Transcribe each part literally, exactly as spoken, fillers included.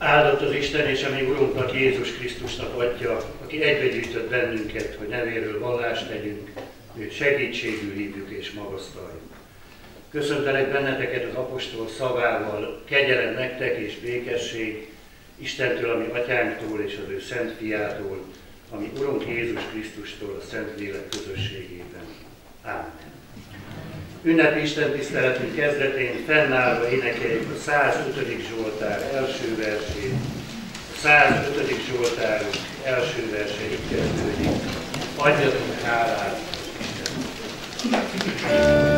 Áldott az Isten és a mi Urunknak, Jézus Krisztusnak Atya, aki egybegyűjtött bennünket, hogy nevéről vallást tegyünk, őt segítségül hívjuk és magasztaljuk. Köszöntelek benneteket az apostol szavával, kegyelem nektek és békesség Istentől, ami Atyánktól és az ő Szent Fiától, ami Urunk Jézus Krisztustól a Szentlélek közösségében. Ámen. Ünnepi Isten tiszteletünk kezdetén fennállva énekeljük a százötödik Zsoltár első versét. A százötödik Zsoltárunk első verse így kezdődik. Adjatok hálát Istennek!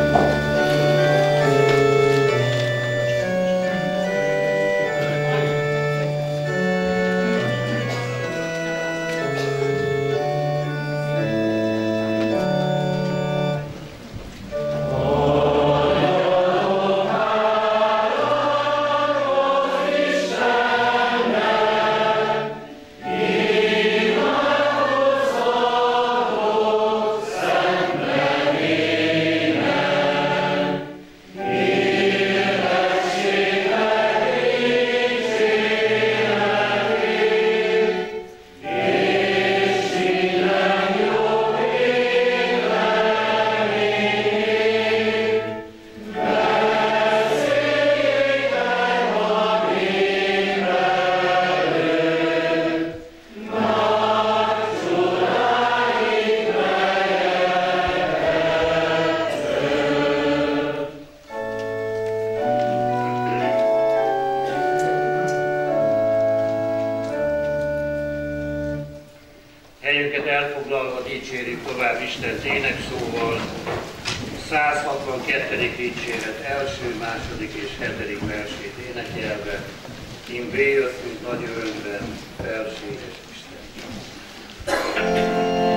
százhatvankettedik dicséret első, második és hetedik versét énekelve, én bejöttünk nagy örömben, felséges Isten.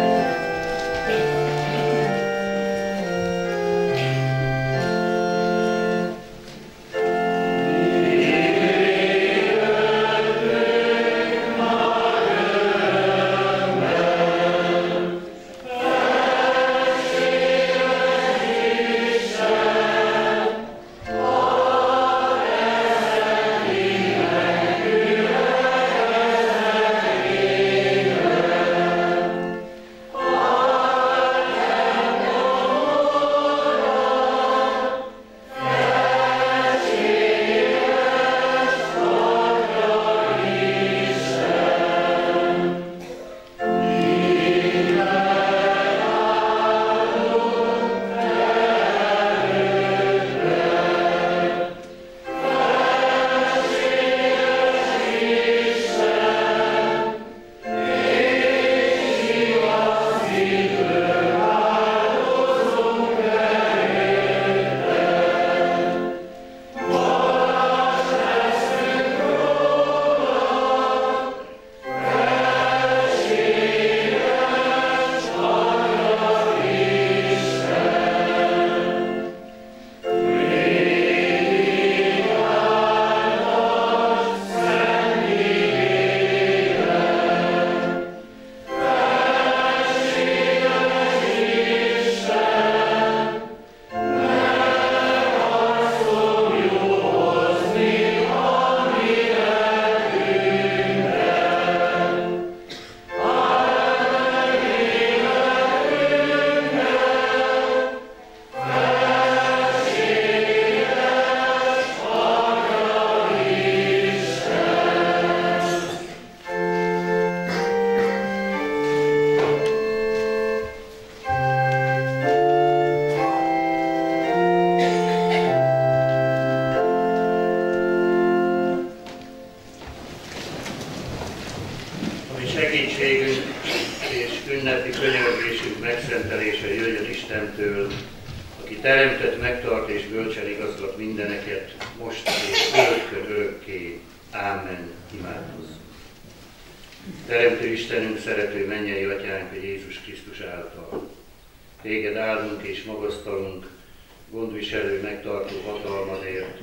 Teremtő Istenünk, szerető mennyei Atyánk, Jézus Krisztus által. Téged áldunk és magasztalunk, gondviselő, megtartó hatalmadért,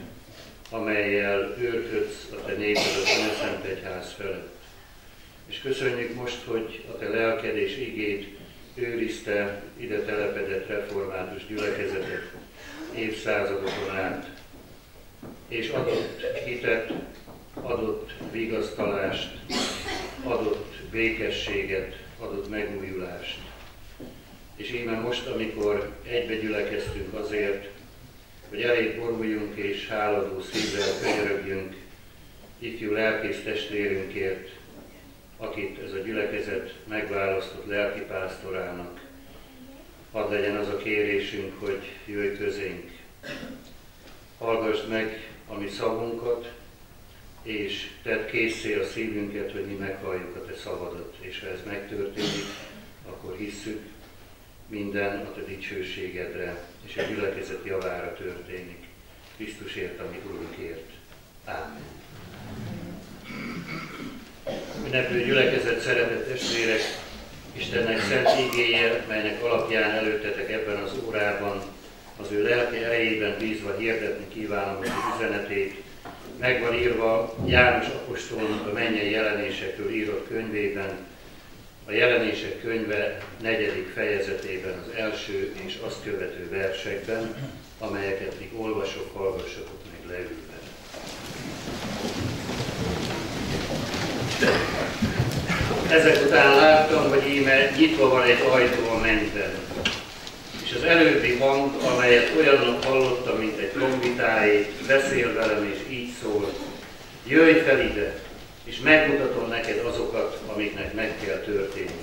amellyel őrködsz a te néped az Anyaszent Egyház felett. És köszönjük most, hogy a te lelked és igéd őrizte ide telepedett református gyülekezetet évszázadokon át, és adott hitet, adott vigasztalást, adott békességet, adott megújulást. És íme most, amikor egybe gyülekeztünk azért, hogy elég boruljunk és háladó szívvel könyörögjünk ifjú lelkész testvérünkért, akit ez a gyülekezet megválasztott lelkipásztorának. Hadd legyen az a kérésünk, hogy jöjj közénk. Hallgassd meg a mi szavunkat, és tedd készé a szívünket, hogy mi meghalljuk a te szavadat. És ha ez megtörténik, akkor hisszük, minden a te dicsőségedre és a gyülekezet javára történik. Krisztusért, ami Urunkért. Ámen. Ünneplő gyülekezet, szeretett testvérek, Istennek szent igéje, melynek alapján előttetek ebben az órában, az ő lelke erejében bízva hirdetni kívánom az üzenetét, meg van írva János apostolnak a mennyei jelenésekről írott könyvében, a Jelenések könyve negyedik fejezetében, az első és azt követő versekben, amelyeket még olvasok, hallgassatok meg leülve. Ezek után láttam, hogy íme nyitva van egy ajtó a mennyben, és az előbbi hang, amelyet olyannak hallottam, mint egy trombitáé, beszél velem és így szól: jöjj fel ide, és megmutatom neked azokat, amiknek meg kell történni.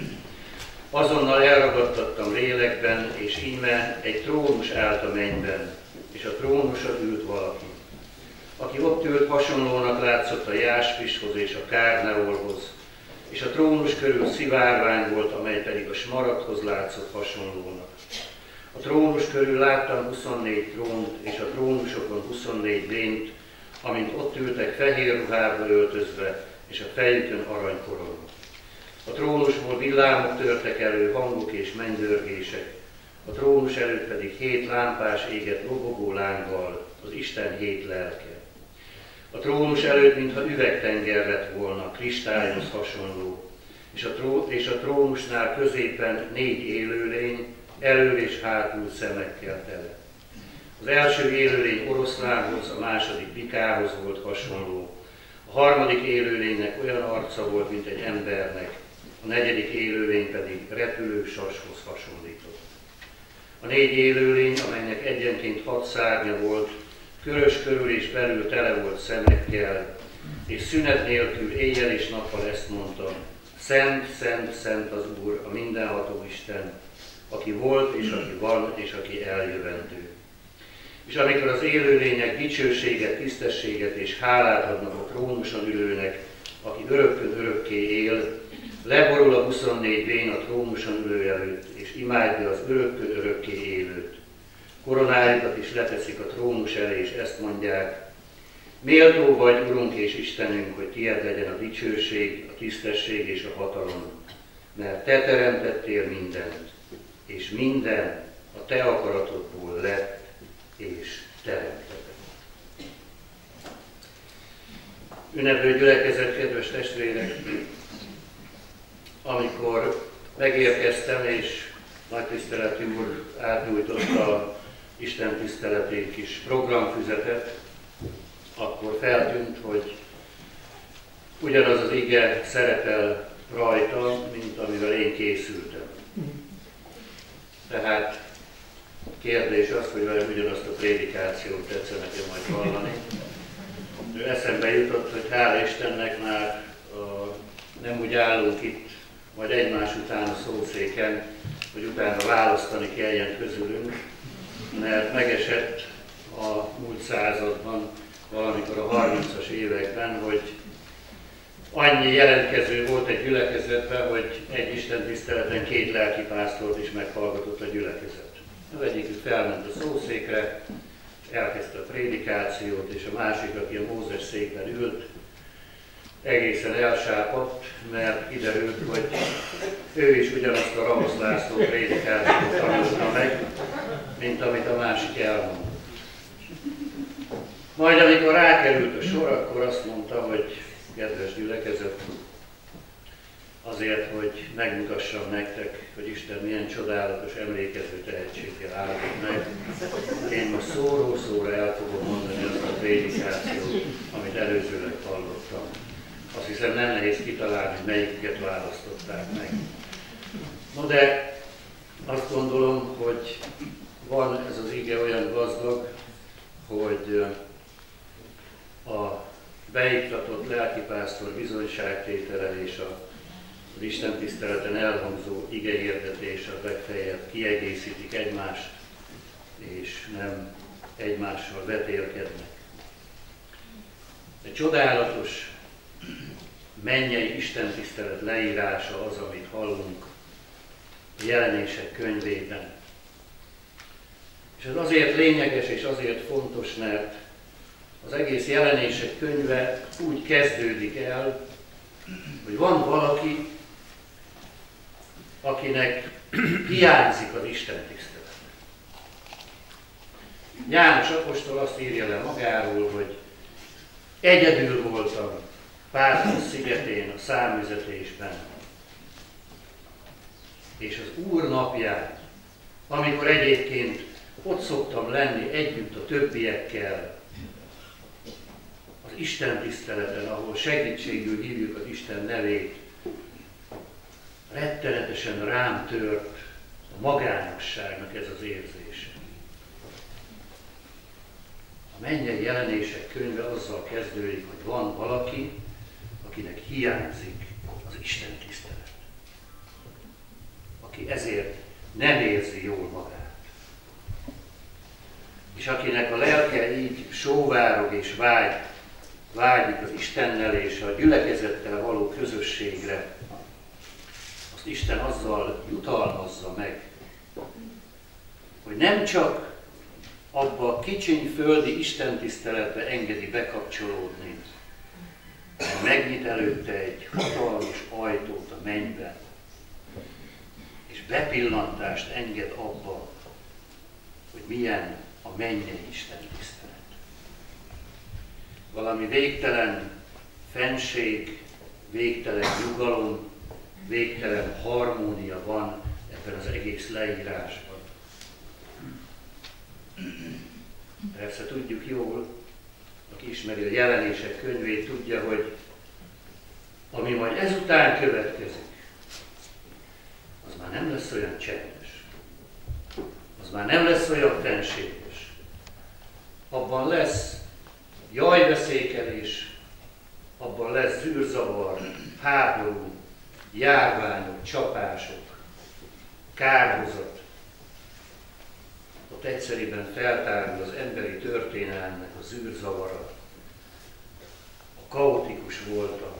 Azonnal elragadtattam lélekben, és íme egy trónus állt a mennyben, és a trónuson ült valaki. Aki ott ült, hasonlónak látszott a jáspishoz és a kárneolhoz, és a trónus körül szivárvány volt, amely pedig a smaragdhoz látszott hasonlónak. A trónus körül láttam huszonnégy trónt, és a trónusokon huszonnégy lényt, amint ott ültek fehér ruhába öltözve, és a fejükön aranykorona. A trónusból villámok törtek elő, hangok és mennydörgések, a trónus előtt pedig hét lámpás égett lobogó lánggal, az Isten hét lelke. A trónus előtt, mintha üvegtenger lett volna, kristályhoz hasonló, és a, tró, és a trónusnál középen négy élőlény, elől és hátul szemekkel tele. Az első élőlény oroszlánhoz, a második bikához volt hasonló, a harmadik élőlénynek olyan arca volt, mint egy embernek, a negyedik élőlény pedig repülő sashoz hasonlított. A négy élőlény, amelynek egyenként hat szárnya volt, körös körül és belül tele volt szemekkel, és szünet nélkül éjjel és nappal ezt mondta: Szent, szent, szent az Úr, a mindenható Isten, aki volt, és aki van, és aki eljövendő. És amikor az élőlények dicsőséget, tisztességet és hálát adnak a trónuson ülőnek, aki örökkön örökké él, leborul a huszonnégy vén a trónuson ülő előtt, és imádja az örökkön örökké élőt. Koronájukat is leteszik a trónus elé, és ezt mondják: méltó vagy, Urunk és Istenünk, hogy tiéd legyen a dicsőség, a tisztesség és a hatalom, mert te teremtettél mindent, és minden a te akaratodból lett és teremtetett. Ünneplő gyülekezet, kedves testvérek, amikor megérkeztem, és nagy tiszteletű úr átnyújtotta Isten tiszteletén kis programfüzetet, akkor feltűnt, hogy ugyanaz az ige szerepel rajta, mint amivel én készültem. Tehát kérdés az, hogy velem ugyanazt a prédikációt tetszene nekem majd hallani. Eszembe jutott, hogy hála Istennek már a, nem úgy állunk itt, majd egymás után a szószéken, hogy utána választani kelljen közülünk, mert megesett a múlt században, valamikor a harmincas években, hogy annyi jelentkező volt egy gyülekezetben, hogy egy istentiszteleten két lelkipásztort is meghallgatott a gyülekezet. Az egyikük felment a szószékre, elkezdte a prédikációt, és a másik, aki a Mózes székben ült, egészen elsápadt, mert kiderült, hogy ő is ugyanazt a Ramos László prédikációt tanulta meg, mint amit a másik elmondott. Majd amikor rákerült a sor, akkor azt mondta, hogy kedves gyülekezet, azért, hogy megmutassam nektek, hogy Isten milyen csodálatos emlékező tehetséggel áldott meg, én most szóró-szóra el fogom mondani azt a prédikációt, amit előzőleg hallottam. Azt hiszem nem nehéz kitalálni, hogy melyiket választották meg. No de azt gondolom, hogy van ez az ige olyan gazdag, hogy a beiktatott lelkipásztor bizonyságtétele és az Isten tiszteleten elhangzó igehirdetés a legfeljebb kiegészítik egymást, és nem egymással vetélkednek. Egy csodálatos mennyei istentisztelet leírása az, amit hallunk a Jelenések könyvében. És ez azért lényeges és azért fontos, mert az egész Jelenések könyve úgy kezdődik el, hogy van valaki, akinek hiányzik az istentisztelet. János apostol azt írja le magáról, hogy egyedül voltam Pátmos szigetén a számüzetésben, és az Úr napján, amikor egyébként ott szoktam lenni együtt a többiekkel, az Isten tiszteleten, ahol segítségül hívjuk az Isten nevét, rettenetesen rám tört a magányosságnak ez az érzése. A mennyei Jelenések könyve azzal kezdődik, hogy van valaki, akinek hiányzik az Isten tisztelet. Aki ezért nem érzi jól magát. És akinek a lelke így sóvárog és vágy, vágyik az Istennel és a gyülekezettel való közösségre, azt Isten azzal jutalmazza meg, hogy nem csak abba a kicsiny földi istentiszteletbe engedi bekapcsolódni, hanem megnyit előtte egy hatalmas ajtót a mennybe, és bepillantást enged abba, hogy milyen a mennyei istentisztelet. Valami végtelen fennség, végtelen nyugalom, végtelen harmónia van ebben az egész leírásban. Persze tudjuk jól, aki ismeri a Jelenések könyvét, tudja, hogy ami majd ezután következik, az már nem lesz olyan csendes, az már nem lesz olyan fenséges. Abban lesz jajveszékelés, abban lesz zűrzavar, háború, járványok, csapások, kárhozat. Ott egyszerűen feltárul az emberi történelmnek a zűrzavara, a kaotikus volta,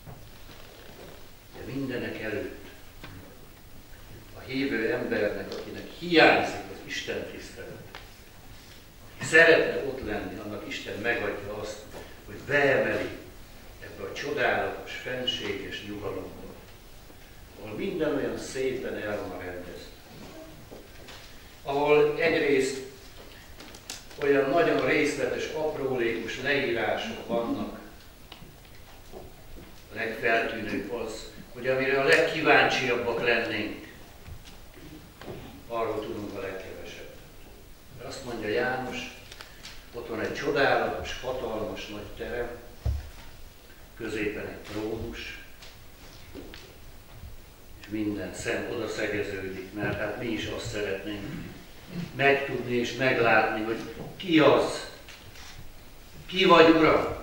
de mindenek előtt a hívő embernek, akinek hiányzik az Isten tisztelet, aki szeretne ott lenni, annak Isten megadja azt, hogy beemeli ebbe a csodálatos, fenséges nyugalomba, ahol minden olyan szépen el van rendezve. Ahol egyrészt olyan nagyon részletes, aprólékos leírások vannak. A legfeltűnőbb az, hogy amire a legkíváncsiabbak lennénk, arról tudunk a legkevesebbet. De azt mondja János, ott van egy csodálatos, hatalmas nagy terem, középen egy trónus, és minden szem oda szegeződik, mert hát mi is azt szeretnénk megtudni és meglátni, hogy ki az, ki vagy, Uram.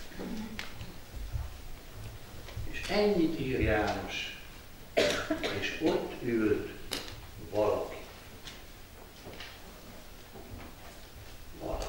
És ennyit ír János, és ott ült valaki. Valaki.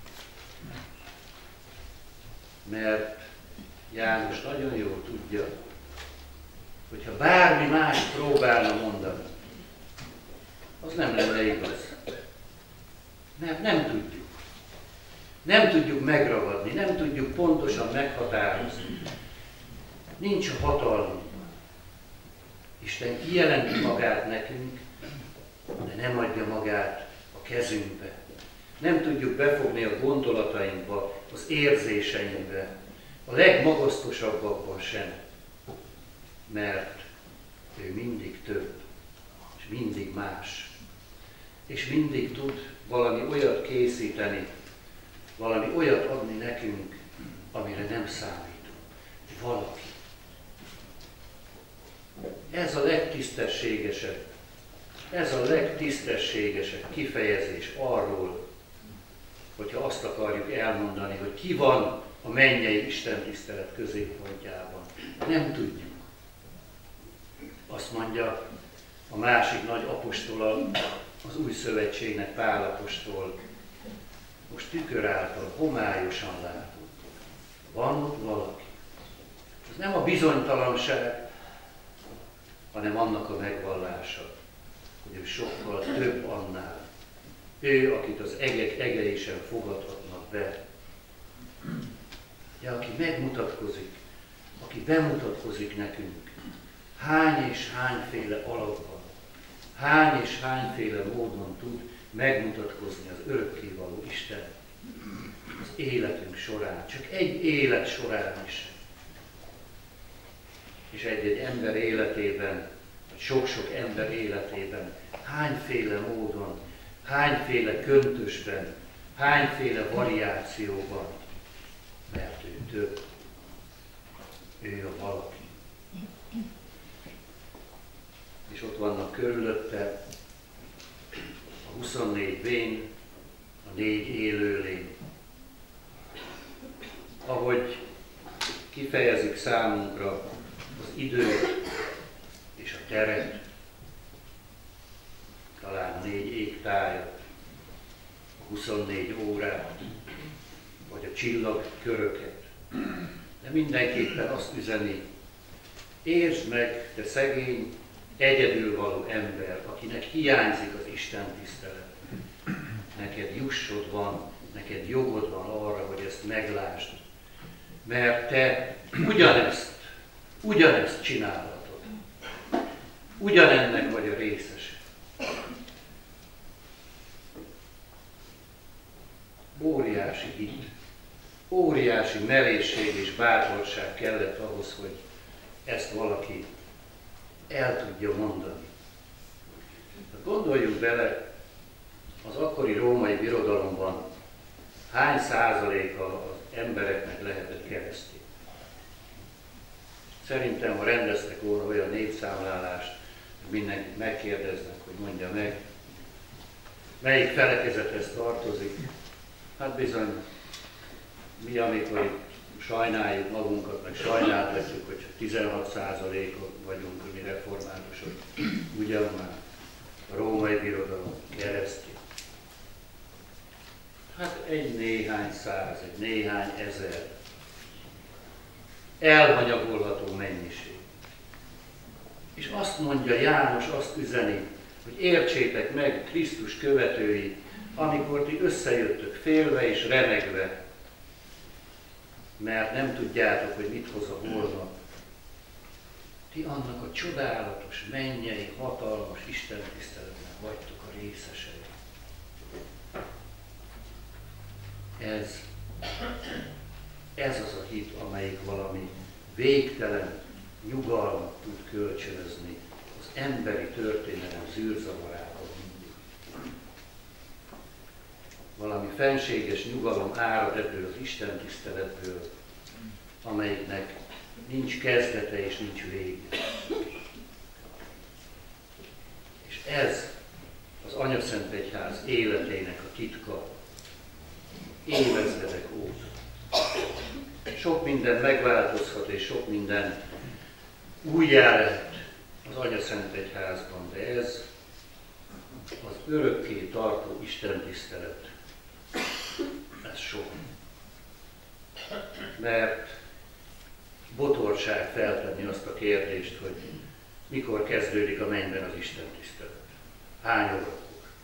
Mert János nagyon jól tudja, hogyha bármi más próbálna mondani, az nem lenne igaz. Mert nem tudjuk. Nem tudjuk megragadni, nem tudjuk pontosan meghatározni. Nincs a hatalmunk. Isten kijelenti magát nekünk, de nem adja magát a kezünkbe. Nem tudjuk befogni a gondolatainkba, az érzéseinkbe, a legmagasztosabbakban sem. Mert ő mindig több, és mindig más. És mindig tud valami olyat készíteni, valami olyat adni nekünk, amire nem számítunk. Valaki. Ez a legtisztességesebb, ez a legtisztességesebb kifejezés arról, hogyha azt akarjuk elmondani, hogy ki van a mennyei istentisztelet középpontjában. Nem tudjuk. Azt mondja a másik nagy apostola, az új szövetségnek, Pál apostol, most tükör által homályosan látunk. Van ott valaki. Ez nem a bizonytalanság, hanem annak a megvallása, hogy ő sokkal több annál. Ő, akit az egek egei sem fogadhatnak be. De aki megmutatkozik, aki bemutatkozik nekünk, hány és hányféle alapban, hány és hányféle módon tud megmutatkozni az örökkévaló Isten az életünk során, csak egy élet során is. És egy-egy ember életében, vagy sok-sok ember életében, hányféle módon, hányféle köntösben, hányféle variációban, mert ő több, ő a valaki. És ott vannak körülötte a huszonnégy vén, a négy élőlény. Ahogy kifejezik számunkra az időt és a teret, talán a négy égtájat, a huszonnégy órát, vagy a csillagköröket. De mindenképpen azt üzeni, értsd meg, te szegény, egyedülvaló ember, akinek hiányzik az Isten tisztelet. Neked jussod van, neked jogod van arra, hogy ezt meglásd. Mert te ugyanezt, ugyanezt csinálhatod. Ugyanennek vagy a részes. Óriási hit, óriási merészség és bátorság kellett ahhoz, hogy ezt valaki el tudja mondani. Gondoljunk bele, az akkori római birodalomban hány százaléka az embereknek lehetett keresztény. Szerintem, ha rendeztek volna olyan népszámlálást, hogy mindenkit megkérdeznek, hogy mondja meg, melyik felekezethez tartozik, hát bizony, mi, amikor itt sajnáljuk magunkat, meg sajnáltatjuk, hogy tizenhat százalékot vagyunk, mi reformátusok, ugyan már a római birodalom keresztény. Hát egy néhány száz, egy néhány ezer elhanyagolható mennyiség. És azt mondja János, azt üzeni, hogy értsétek meg, Krisztus követői, amikor ti összejöttök félve és remegve, mert nem tudjátok, hogy mit hoz a holnap. Ti annak a csodálatos, mennyei, hatalmas istentiszteletnek vagytok a részesei. Ez, ez az a hit, amelyik valami végtelen nyugalmat tud kölcsönözni az emberi történelem zűrzavarában mindig. Valami fenséges nyugalom árad ebből az istentiszteletből, amelyiknek nincs kezdete és nincs vége. És ez az Anyaszentegyház életének a titka évezredek óta. Sok minden megváltozhat, és sok minden újjá lehet az Anyaszentegyházban, de ez az örökké tartó istentisztelet. Ez sok. Mert botorság feltenni azt a kérdést, hogy mikor kezdődik a mennyben az istentisztelet. Hány órakor?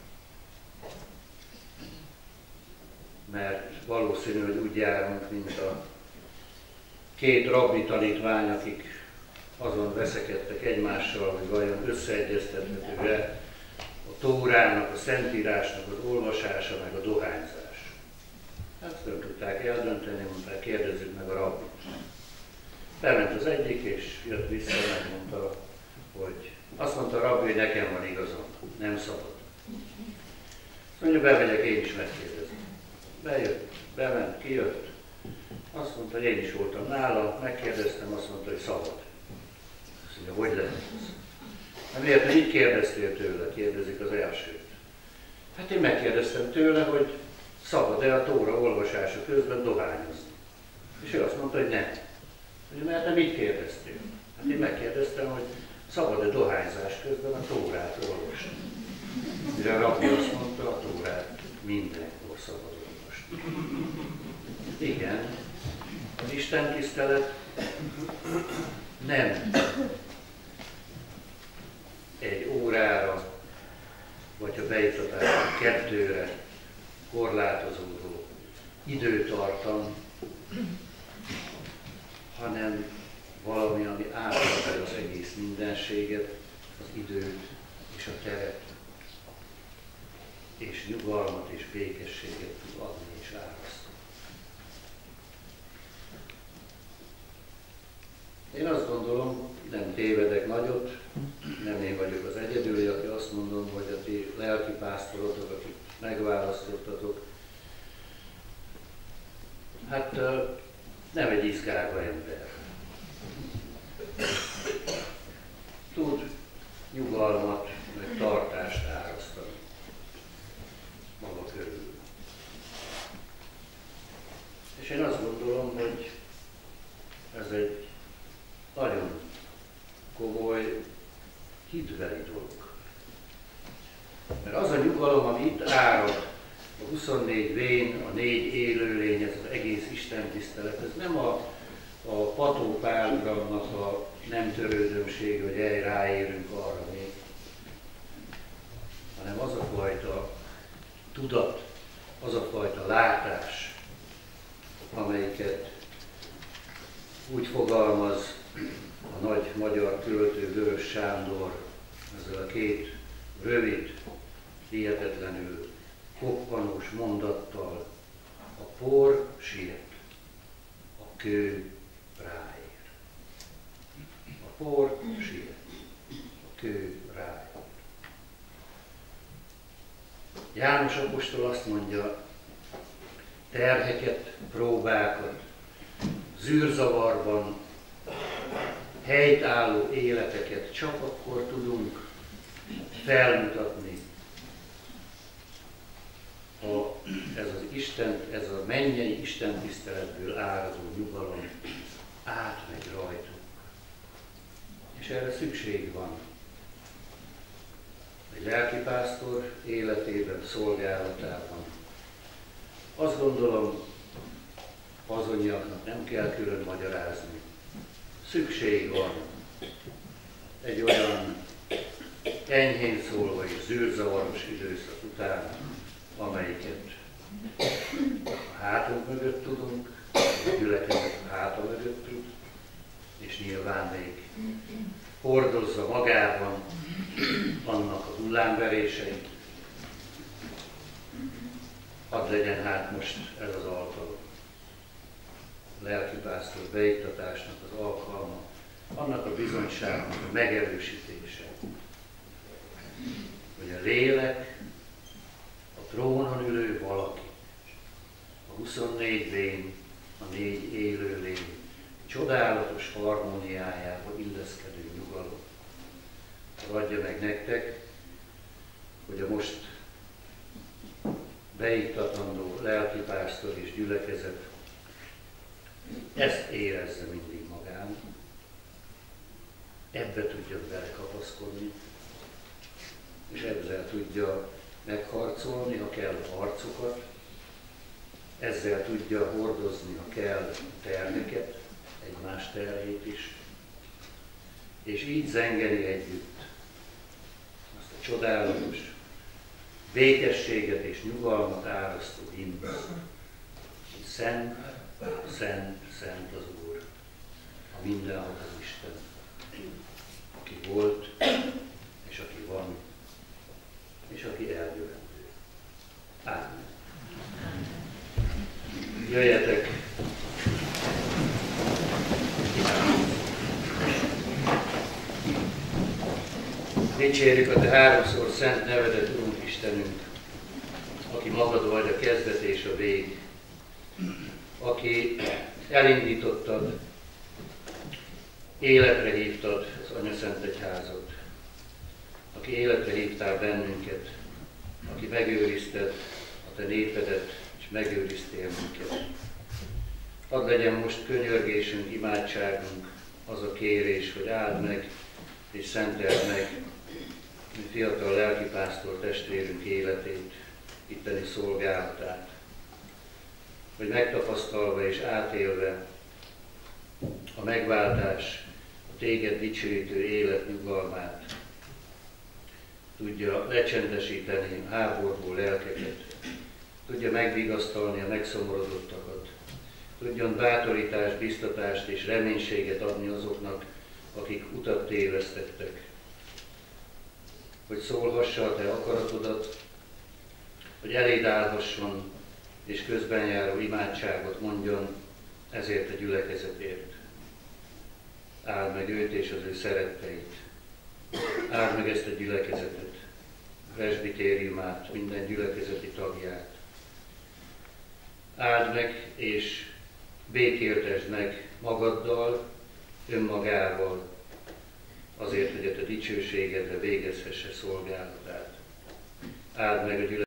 Mert valószínű, hogy úgy járunk, mint a két rabbi tanítvány, akik azon veszekedtek egymással, hogy vajon összeegyeztethető-e a Tórának, a Szentírásnak az olvasása, meg a dohányzás. Hát nem tudták eldönteni, mondták, kérdezzük meg a rabbit. Bement az egyik, és jött vissza, megmondta, hogy azt mondta a rabbi, hogy nekem van igazam, nem szabad. Mondja, bemegyek én is megkérdezni. bejött, bement, kijött. Azt mondta, hogy én is voltam nála, megkérdeztem, azt mondta, hogy szabad. Azt mondja, hogy lehet ez? Hát miért, hogy így kérdeztél tőle, kérdezik az elsőt. Hát én megkérdeztem tőle, hogy szabad-e a Tóra olvasása közben dohányozni. És ő azt mondta, hogy nem. Mondja, mert nem így kérdeztél. Hát én megkérdeztem, hogy szabad-e dohányzás közben a Tórát olvasni. Mire a rabbi azt mondta, a Tórát mindenkor szabad olvasni. Igen, az Isten tisztelet nem egy órára, vagy a beiktatásra, kettőre korlátozódó időtartam, hanem valami, ami átadja az egész mindenséget, az időt és a teret, és nyugalmat és békességet tud adni és árasztani. Én azt gondolom, nem tévedek nagyot, nem én vagyok az egyedüli, aki azt mondom, hogy a ti lelkipásztorotok, akik megválasztottatok, hát nem egy izgága ember. Tud nyugalmat, meg tartást árasztani maga körül. És én azt gondolom, hogy ez egy nagyon komoly hitbeli dolog. Mert az a nyugalom, ami itt árad, a huszonnégy vén, a négy élőlény, ez az egész istentisztelet, ez nem a, a patópálgramnak a nem törődömség, hogy el ráérünk arra még, hanem az a fajta tudat, az a fajta látás, amelyiket úgy fogalmaz a nagy magyar költő Vörös Sándor ezzel a két rövid, hihetetlenül koppanós mondattal: a por siet, a kő ráér. A por siet, a kő ráér. János apostol azt mondja, terheket, próbákat, zűrzavarban helytálló életeket csak akkor tudunk felmutatni, ha ez az Isten, ez a mennyei Isten tiszteletből áradó nyugalom átmegy rajtunk. És erre szükség van. Egy lelkipásztor életében, szolgálatában. Azt gondolom, azonniaknak nem kell külön magyarázni. Szükség van egy olyan enyhén szólva és zűrzavaros időszak után, amelyiket a hátunk mögött tudunk, a gyülekezet a háta mögött tud, és nyilván még hordozza magában annak a hullámveréseit. Hadd legyen hát most ez az alkalom. A lelkipásztor beiktatásnak az alkalma, annak a bizonyságnak a megerősítése, hogy a lélek, a trónon ülő valaki, a huszonnégy vén, a négy élőlény csodálatos harmóniájába illeszkedő nyugalom adja meg nektek, hogy a most beiktatandó lelkipásztor és gyülekezet ezt érezze mindig magán, ebbe tudja belekapaszkodni, és ezzel tudja megharcolni, ha kell, a harcokat, ezzel tudja hordozni, ha kell, a terheket, egymás terhét is, és így zengeni együtt azt a csodálatos békességet és nyugalmat árasztó himnuszt, hogy szent, szent, szent az Úr, a mindenható Isten, aki volt, és aki van, és aki eljövendő. Ámen. Jöjjetek! Dicsérjük a te háromszor szent nevedet, Urunk Istenünk, aki aki magad vagy a kezdet és a vég, aki elindítottad, életre hívtad az Anyaszentegyházat, aki életre hívtál bennünket, aki megőrizted a te népedet, és megőriztél minket. Hadd legyen most könyörgésünk, imádságunk, az a kérés, hogy áld meg és szenteld meg mi fiatal lelkipásztor testvérünk életét, itteni szolgálatát, hogy megtapasztalva és átélve a megváltás, a téged dicsőítő élet nyugalmát, tudja lecsendesíteni a háborgó lelkeket, tudja megvigasztalni a megszomorodottakat, tudjon bátorítást, biztatást és reménységet adni azoknak, akik utat tévesztettek, hogy szólhassa a te akaratodat, hogy eléd állhasson, és közben járó imádságot mondjon ezért a gyülekezetért. Áld meg őt és az ő szeretteit. Áld meg ezt a gyülekezetet, a presbitériumát, minden gyülekezeti tagját. Áld meg és békéltesd meg magaddal, önmagával, azért, hogy a te dicsőségedre végezhesse szolgálatát. Áld meg a gyülekezetet.